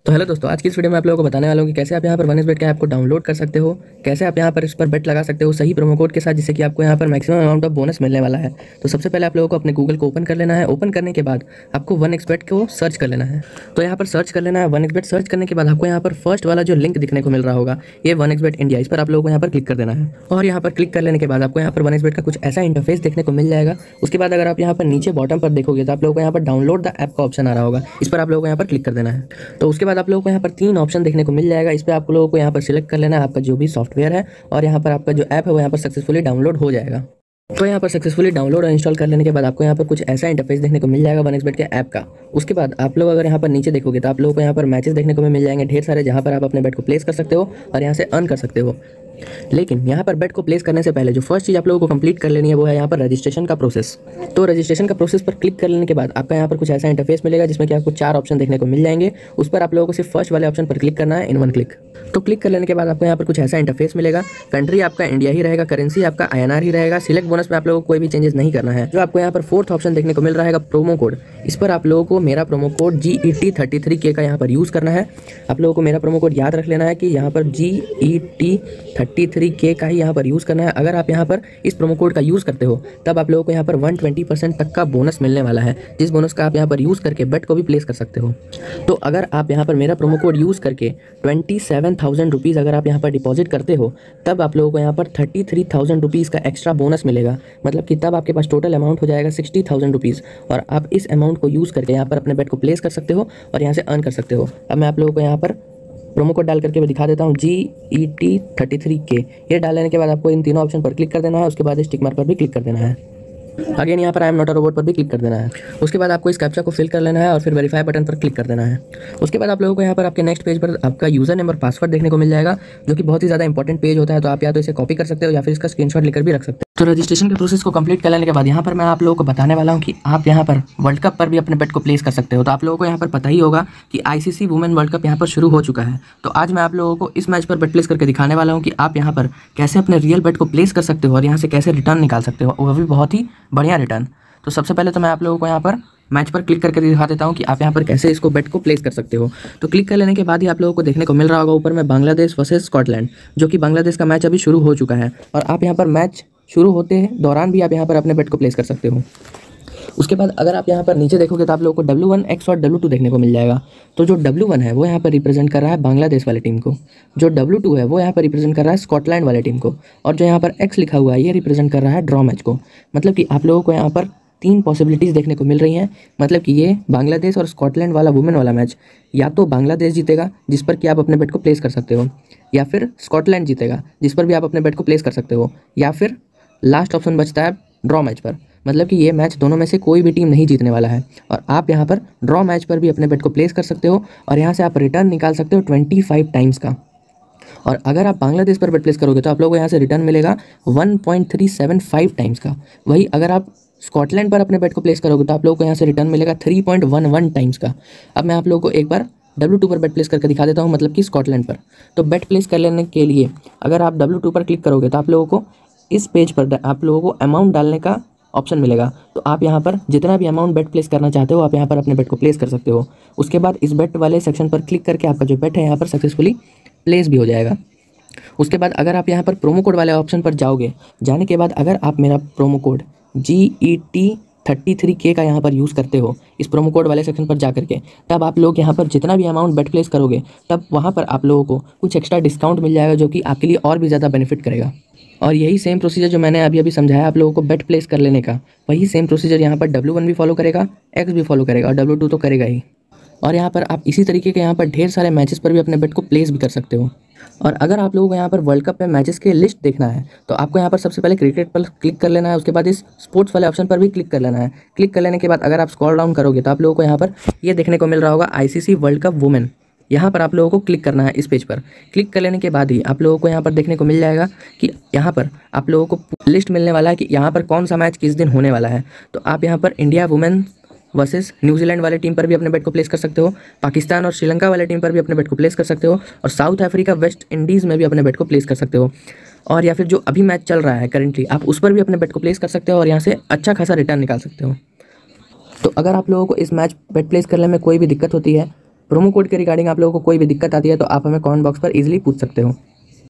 तो हेलो दोस्तों, आज की इस वीडियो में आप लोगों को बताने वाला हूँ कि कैसे आप यहाँ पर वन बेट के ऐप को डाउनलोड कर सकते हो, कैसे आप यहाँ पर इस पर बेट लगा सकते हो सही प्रोमो कोड के साथ, जिससे कि आपको यहाँ पर मैक्सिमम अमाउंट ऑफ बोनस मिलने वाला है। तो सबसे पहले आप लोगों को अपने गूगल को ओपन कर लेना है। ओपन करने के बाद आपको वन बेट को सर्च कर लेना है। तो यहाँ पर सर्च कर लेना है वन बेट। सर्च करने के बाद आपको यहाँ पर फर्स्ट वाला जो लिंक दिखने को मिल रहा होगा, ये वन बेट इंडिया, इस पर आप लोगों को यहाँ पर क्लिक कर देना है। और यहाँ पर क्लिक कर लेने के बाद आपको यहाँ पर वन बेट का कुछ ऐसा इंटरफेस देखने को मिल जाएगा। उसके बाद अगर आप यहाँ पर नीचे बॉटम पर देखोगे तो आप लोगों को यहाँ पर डाउनलोड द ऐप का ऑप्शन आ रहा होगा, इस पर आप लोगों को यहाँ पर क्लिक कर देना है। तो उसके बाद आप लोगों को यहाँ पर 3 ऑप्शन देखने को मिल जाएगा। इस पर आप लोगों को यहाँ पर सिलेक्ट कर लेना है आपका जो भी सॉफ्टवेयर है, और यहाँ पर आपका जो ऐप है वो यहाँ पर सक्सेसफुली डाउनलोड हो जाएगा। तो यहाँ पर सक्सेसफुली डाउनलोड और इंस्टॉल कर लेने के बाद आपको यहाँ पर कुछ ऐसा इंटरफेस देखने को मिल जाएगा वन बेट के ऐप का। उसके बाद आप लोग अगर यहाँ पर नीचे देखोगे तो आप लोगों को यहाँ पर मैचेस देखने को मिल जाएंगे ढेर सारे, जहाँ पर आप अपने बेट को प्लेस कर सकते हो और यहाँ से अर्न कर सकते हो। लेकिन यहाँ पर बेट को प्लेस करने से पहले जो फर्स्ट चीज़ आप लोगों को कंप्लीट कर लेनी है वो है यहाँ पर रजिस्ट्रेशन का प्रोसेस। तो रजिस्ट्रेशन का प्रोसेस पर क्लिक कर लेने के बाद आपका यहाँ पर कुछ ऐसा इंटरफेस मिलेगा जिसमें कि आपको 4 ऑप्शन देखने को मिल जाएंगे। उस पर आप लोगों को सिर्फ फर्स्ट वाले ऑप्शन पर क्लिक करना है इन वन क्लिक। तो क्लिक कर लेने के बाद आपको यहाँ पर कुछ ऐसा इंटरफेस मिलेगा। कंट्री आपका इंडिया ही रहेगा, करेंसी आपका INR ही रहेगा। सिलेक्ट बोनस में आप लोगों को कोई भी चेंजेस नहीं करना है। जो आपको यहाँ पर 4th ऑप्शन देखने को मिल रहा है प्रोमो कोड, इस पर आप लोगों को मेरा प्रोमो कोड GET33K का यहाँ पर यूज़ करना है। आप लोगों को मेरा प्रोमो कोड याद रख लेना है कि यहाँ पर GET33K का ही यहाँ पर यूज़ करना है। अगर आप यहाँ पर इस प्रोमो कोड का यूज़ करते हो तब आप लोगों को यहाँ पर 120% तक का बोनस मिलने वाला है, जिस बोनस का आप यहाँ पर यूज़ करके बेट को भी प्लेस कर सकते हो। तो अगर आप यहाँ पर मेरा प्रोमो कोड यूज़ करके 27,000 रुपीज़ अगर आप यहाँ पर डिपॉजिट करते हो तब आप लोगों को यहाँ पर 33,000 रुपीज़ का एक्स्ट्रा बोनस मिलेगा। मतलब कि तब आपके पास टोटल अमाउंट हो जाएगा 60,000 रुपीज़, और आप इस अमाउंट को यूज़ करके यहाँ पर अपने बेट को प्लेस कर सकते हो और यहाँ से अर्न कर सकते हो। अब मैं आप लोगों को यहाँ पर प्रोमो कोड डाल करके मैं दिखा देता हूँ, GET33K। ये डाल लेने के बाद आपको इन तीनों ऑप्शन पर क्लिक कर देना है। उसके बाद स्टिक मार्क पर भी क्लिक कर देना है। अगेन यहाँ पर I am not a robot पर भी क्लिक कर देना है। उसके बाद आपको इस कैप्चा को फिल कर लेना है और फिर वेरीफाई बटन पर क्लिक कर देना है। उसके बाद आप लोगों को यहाँ पर आपके नेक्स्ट पेज पर आपका यूजर नेम और पासवर्ड देखने को मिल जाएगा, जो कि बहुत ही ज़्यादा इंपॉर्टेंट पेज होता है। तो आप या तो इसे कॉपी कर सकते हो या फिर इसका स्क्रीनशॉट लेकर भी रख सकते हो। तो रजिस्ट्रेशन के प्रोसेस को कंप्लीट कर लेने के बाद यहाँ पर मैं आप लोगों को बताने वाला हूँ कि आप यहाँ पर वर्ल्ड कप पर भी अपने बेट को प्लेस कर सकते हो। तो आप लोगों को यहाँ पर पता ही होगा कि ICC वुमेन वर्ल्ड कप यहाँ पर शुरू हो चुका है। तो आज मैं आप लोगों को इस मैच पर बेट प्लेस करके दिखाने वाला हूँ कि आप यहाँ पर कैसे अपने रियल बेट को प्लेस कर सकते हो और यहाँ से कैसे रिटर्न निकाल सकते हो, वो भी बहुत ही बढ़िया रिटर्न। तो सबसे पहले तो मैं आप लोगों को यहाँ पर मैच पर क्लिक करके दिखा देता हूँ कि आप यहाँ पर कैसे इसको बेट को प्लेस कर सकते हो। तो क्लिक कर लेने के बाद ही आप लोगों को देखने को मिल रहा होगा ऊपर में बांग्लादेश वर्सेस स्कॉटलैंड, जो कि बांग्लादेश का मैच अभी शुरू हो चुका है। और आप यहाँ पर मैच शुरू होते दौरान भी आप यहाँ पर अपने बेट को प्लेस कर सकते हो। उसके बाद अगर आप यहाँ पर नीचे देखोगे तो आप लोगों को W1, X और W2 देखने को मिल जाएगा। तो जो W1 है वो यहाँ पर रिप्रेजेंट कर रहा है बांग्लादेश वाले टीम को, जो W2 है वो यहाँ पर रिप्रेजेंट कर रहा है स्कॉटलैंड वाले टीम को, और जो यहाँ पर X लिखा हुआ है ये रिप्रेजेंट कर रहा है ड्रॉ मैच को। मतलब कि आप लोगों को यहाँ पर 3 पॉसिबिलिटीज़ देखने को मिल रही हैं। मतलब कि ये बांग्लादेश और स्कॉटलैंड वाला वुमेन वाला मैच या तो बांग्लादेश जीतेगा, जिस पर कि आप अपने बेट को प्लेस कर सकते हो, या फिर स्कॉटलैंड जीतेगा, जिस पर भी आप अपने बेट को प्लेस कर सकते हो, या फिर लास्ट ऑप्शन बचता है ड्रॉ मैच पर। मतलब कि ये मैच दोनों में से कोई भी टीम नहीं जीतने वाला है, और आप यहाँ पर ड्रॉ मैच पर भी अपने बेट को प्लेस कर सकते हो और यहाँ से आप रिटर्न निकाल सकते हो 25 टाइम्स का। और अगर आप बांग्लादेश पर बेट प्लेस करोगे तो आप लोगों को यहाँ से रिटर्न मिलेगा 1.375 टाइम्स का। वही अगर आप स्कॉटलैंड पर अपने बेट को प्लेस करोगे तो आप लोगों को यहाँ से रिटर्न मिलेगा 3.11 टाइम्स का। अब मैं आप लोगों को एक बार W2 पर बेट प्लेस करके दिखा देता हूँ, मतलब कि स्कॉटलैंड पर। तो बेट प्लेस कर लेने के लिए अगर आप W2 पर क्लिक करोगे तो आप लोगों को इस पेज पर आप लोगों को अमाउंट डालने का ऑप्शन मिलेगा। तो आप यहाँ पर जितना भी अमाउंट बेट प्लेस करना चाहते हो आप यहाँ पर अपने बेट को प्लेस कर सकते हो। उसके बाद इस बेट वाले सेक्शन पर क्लिक करके आपका जो बेट है यहाँ पर सक्सेसफुली प्लेस भी हो जाएगा। उसके बाद अगर आप यहाँ पर प्रोमो कोड वाले ऑप्शन पर जाओगे, जाने के बाद अगर आप मेरा प्रोमो कोड GET33K का यहाँ पर यूज़ करते हो इस प्रोमो कोड वाले सेक्शन पर जा करके, तब आप लोग यहाँ पर जितना भी अमाउंट बेट प्लेस करोगे तब वहाँ पर आप लोगों को कुछ एक्स्ट्रा डिस्काउंट मिल जाएगा, जो कि आपके लिए और भी ज़्यादा बेनिफिट करेगा। और यही सेम प्रोसीजर जो मैंने अभी समझाया आप लोगों को बेट प्लेस कर लेने का, वही सेम प्रोसीजर यहाँ पर W1 भी फॉलो करेगा, X भी फॉलो करेगा और W2 तो करेगा ही। और यहाँ पर आप इसी तरीके के यहाँ पर ढेर सारे मैचेस पर भी अपने बेट को प्लेस भी कर सकते हो। और अगर आप लोगों को यहाँ पर वर्ल्ड कप में मैचेस के लिस्ट देखना है तो आपको यहाँ पर सबसे पहले क्रिकेट पर क्लिक कर लेना है। उसके बाद इस स्पोर्ट्स वाले ऑप्शन पर भी क्लिक कर लेना है। क्लिक कर लेने के बाद अगर आप स्क्रॉल डाउन करोगे तो आप लोगों को यहाँ पर ये देखने को मिल रहा होगा ICC वर्ल्ड कप वुमेन। यहाँ पर आप लोगों को क्लिक करना है। इस पेज पर क्लिक कर लेने के बाद ही आप लोगों को यहाँ पर देखने को मिल जाएगा कि यहाँ पर आप लोगों को लिस्ट मिलने वाला है कि यहाँ पर कौन सा मैच किस दिन होने वाला है। तो आप यहाँ पर इंडिया वुमेन वर्सेस न्यूजीलैंड वाले टीम पर भी अपने बेट को प्लेस कर सकते हो, पाकिस्तान और श्रीलंका वाले टीम पर भी अपने बेट को प्लेस कर सकते हो, और साउथ अफ्रीका वेस्ट इंडीज़ में भी अपने बेट को प्लेस कर सकते हो। और या फिर जो अभी मैच चल रहा है करेंटली, आप उस पर भी अपने बेट को प्लेस कर सकते हो और यहाँ से अच्छा खासा रिटर्न निकाल सकते हो। तो अगर आप लोगों को इस मैच बेट प्लेस करने में कोई भी दिक्कत होती है प्रोमो कोड के रिगार्डिंग आप लोगों को कोई भी दिक्कत आती है तो आप हमें कमेंट बॉक्स पर इजीली पूछ सकते हो।